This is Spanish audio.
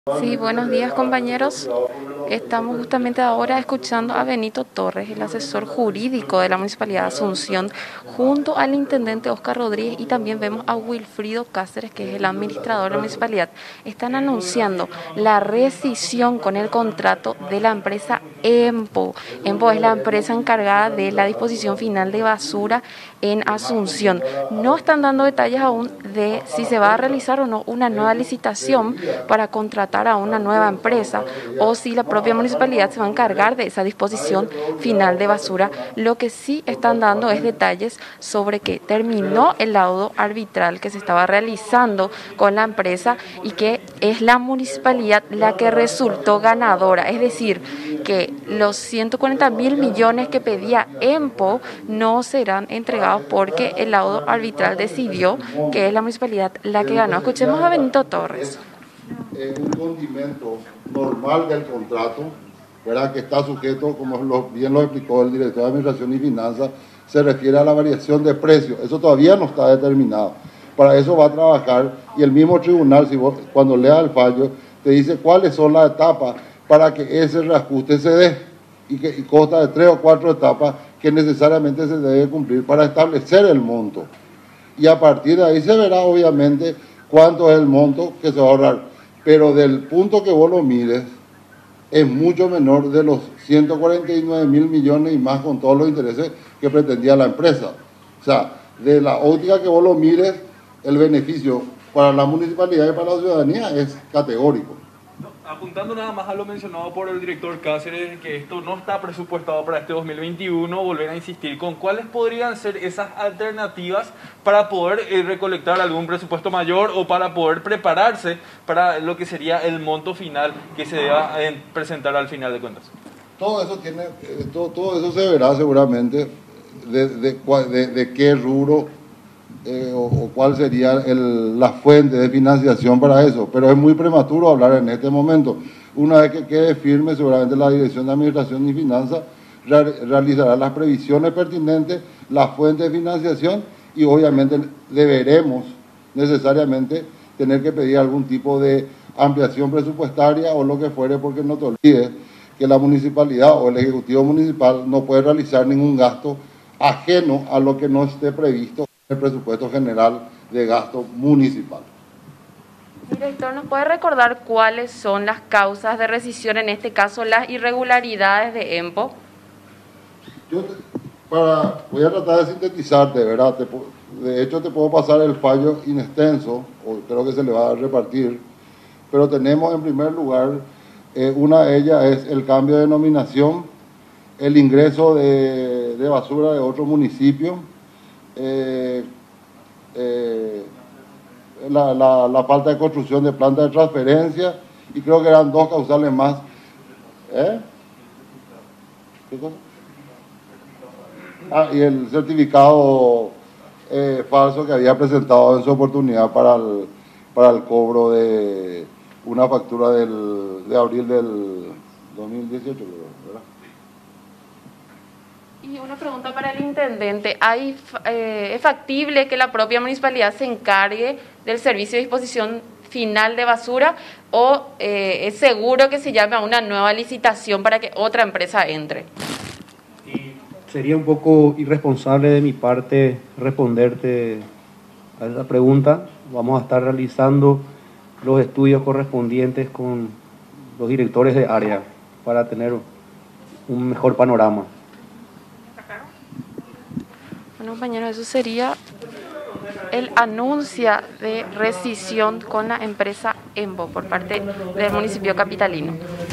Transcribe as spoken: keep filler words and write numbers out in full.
Sí, buenos días compañeros. Estamos justamente ahora escuchando a Benito Torres, el asesor jurídico de la Municipalidad de Asunción, junto al intendente Oscar Rodríguez, y también vemos a Wilfrido Cáceres, que es el administrador de la municipalidad. Están anunciando la rescisión con el contrato de la empresa EMPO. EMPO es la empresa encargada de la disposición final de basura en Asunción. No están dando detalles aún de si se va a realizar o no una nueva licitación para contratar a una nueva empresa o si la propia municipalidad se va a encargar de esa disposición final de basura. Lo que sí están dando es detalles sobre que terminó el laudo arbitral que se estaba realizando con la empresa y que es la municipalidad la que resultó ganadora. Es decir, que los ciento cuarenta mil millones que pedía EMPO no serán entregados porque el laudo arbitral decidió que es la municipalidad la que ganó. Escuchemos a Benito Torres. Eh, un condimento normal del contrato, ¿verdad?, que está sujeto, como lo, bien lo explicó el director de Administración y Finanzas, se refiere a la variación de precios. Eso todavía no está determinado. Para eso va a trabajar, y el mismo tribunal, si vos, cuando lea el fallo, te dice cuáles son las etapas para que ese reajuste se dé, y que y consta de tres o cuatro etapas que necesariamente se debe cumplir para establecer el monto. Y a partir de ahí se verá, obviamente, cuánto es el monto que se va a ahorrar. Pero del punto que vos lo mires, es mucho menor de los ciento cuarenta y nueve mil millones y más con todos los intereses que pretendía la empresa. O sea, de la óptica que vos lo mires, el beneficio para la municipalidad y para la ciudadanía es categórico. Apuntando nada más a lo mencionado por el director Cáceres, que esto no está presupuestado para este dos mil veintiuno, volver a insistir con cuáles podrían ser esas alternativas para poder eh, recolectar algún presupuesto mayor o para poder prepararse para lo que sería el monto final que se deba eh, presentar al final de cuentas. Todo eso tiene, eh, todo, todo eso se verá seguramente de, de, de, de qué rubro Eh, o, o cuál sería el, la fuente de financiación para eso, pero es muy prematuro hablar en este momento. Una vez que quede firme, seguramente la Dirección de Administración y Finanzas re, realizará las previsiones pertinentes, la fuente de financiación, y obviamente deberemos necesariamente tener que pedir algún tipo de ampliación presupuestaria o lo que fuere, porque no te olvides que la municipalidad o el Ejecutivo Municipal no puede realizar ningún gasto ajeno a lo que no esté previsto el presupuesto general de gasto municipal. Director, ¿nos puede recordar cuáles son las causas de rescisión, en este caso las irregularidades de EMPO? Yo te, para, voy a tratar de sintetizarte, ¿verdad? Te, de hecho, te puedo pasar el fallo in extenso, o creo que se le va a repartir, pero tenemos en primer lugar, eh, una de ellas es el cambio de denominación, el ingreso de, de basura de otro municipio, Eh, eh, la, la, la falta de construcción de planta de transferencia, y creo que eran dos causales más. ¿Eh? ¿Qué cosa? Ah, y el certificado eh, falso que había presentado en su oportunidad para el, para el cobro de una factura del, de abril del dos mil dieciocho, ¿verdad? Y una pregunta para el intendente. ¿Hay, eh, ¿Es factible que la propia municipalidad se encargue del servicio de disposición final de basura o eh, es seguro que se llame a una nueva licitación para que otra empresa entre? Y sería un poco irresponsable de mi parte responderte a esa pregunta. Vamos a estar realizando los estudios correspondientes con los directores de área para tener un mejor panorama. Bueno, compañeros, eso sería el anuncio de rescisión con la empresa EMPO por parte del municipio capitalino.